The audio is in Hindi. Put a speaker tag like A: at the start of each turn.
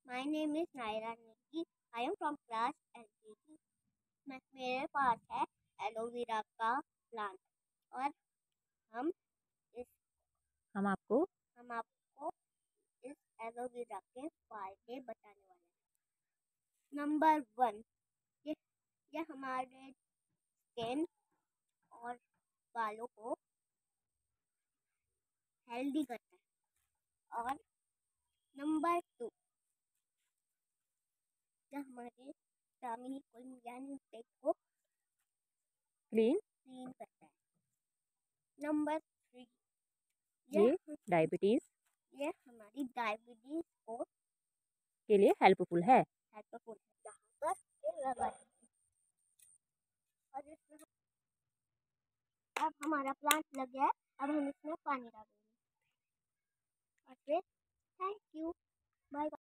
A: My name is NAIRA NEGI. I am from class LKG. मेरे पास है एलोवेरा का प्लांट और हम आपको इस एलोवेरा के फायदे बताने वाले हैं। नंबर 1, ये हमारे स्किन और बालों को हेल्दी करता है। और नंबर 2, ये हमारे दामिनी को यानी पेट को क्लीन करता है। नंबर 3, ये हमारी डायबिटीज के लिए हेल्पफुल है। यहाँ पर और अब हमारा प्लांट लग गया है। अब हम इसमें पानी डालेंगे और फिर थैंक यू, बाय बाय।